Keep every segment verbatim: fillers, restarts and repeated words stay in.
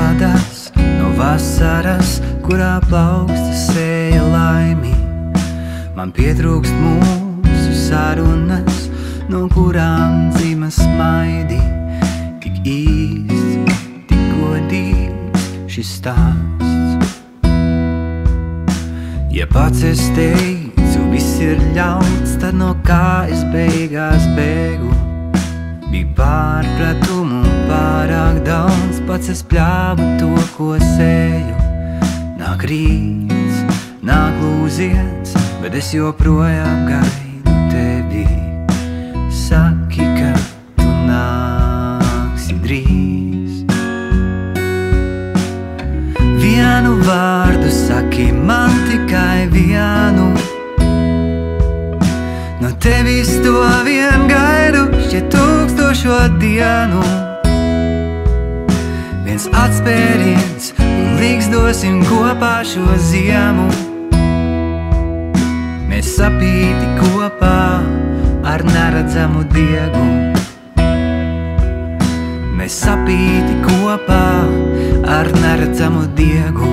radas no vasaras, kurā plauksta sēja laimi. Man pietrūkst mūsu sarunas, no kurām dzīva smaidi. Tik īsts, tik godīgs šis stāsts. Ja pats es teicu, viss ir ļauts, tad no kā es beigās bēgu? Bija pārpratumu pārāk daudz, pats es pļāvu to, ko sēju. Nāk rīts, nāk lūziens, bet es joprojām gaidu tevi. Saki, ka tu nāksi drīz. Vienu vārdu saki man, tikai vienu. No tevis to vien gaidu šķiet tūkstošo dienu. Viens atspēriens un līgzdosim kopā šo ziemu. Mēs sapīti kopā ar neredzamu diegu. Mēs sapīti kopā ar neredzamu diegu.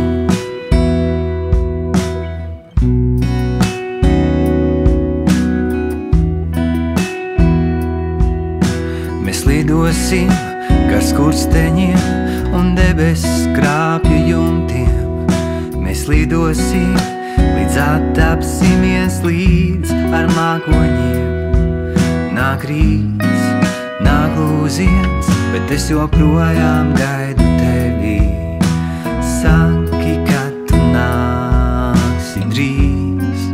Mēs lidosim gar skursteņiem un debesis krāpju jumtiem. Mēs lidosim, līdz attapsimies līdz ar mākoņiem. Nāk rīts, nāk lūziens, bet es joprojām gaidu tevi. Saki, ka tu nāksi drīz.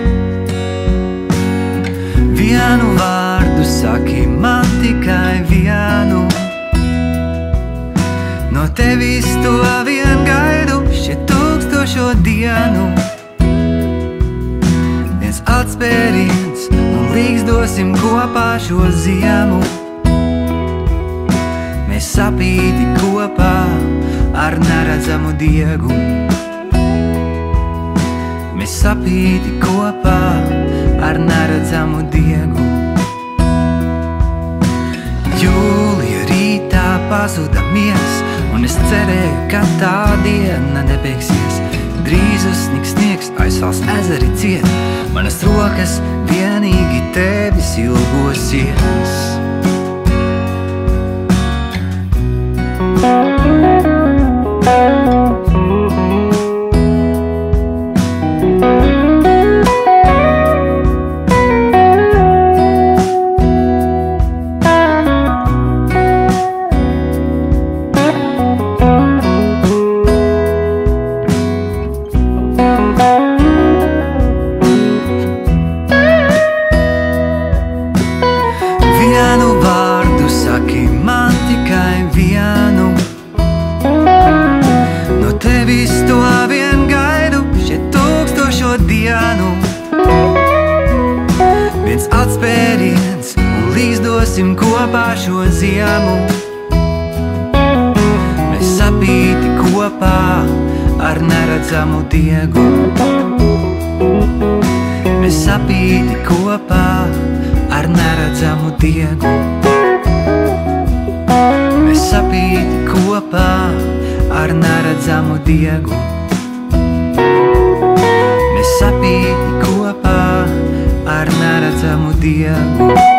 Vienu vārdu saki man, tikai vienu. No tevis to vien gaidu šķiet tūkstošo dienu. Viens atspēriens un līgzdosim kopā šo ziemu. Mēs sapīti kopā ar neredzamu diegu. Mēs sapīti kopā ar neredzamu diegu. Jūlija rītā pazudamies, un es cerēju, ka tā diena nebeigsies. Drīz uzsniks sniegs, aizsals ezeri ciet, manas rokas vienīgi tevis ilgosies. Vienu vārdu saki man, tikai vienu. No tevis to vien gaidu šķiet tūkstošo dienu. Viens atspēriens un līgzdosim kopā šo ziemu. Mēs sapīti kopā ar neredzamu diegu. Mēs sapīti kopā ar neredzamu diegu. Mēs sapīti kopā ar neredzamu diegu. Mēs sapīti kopā ar neredzamu diegu.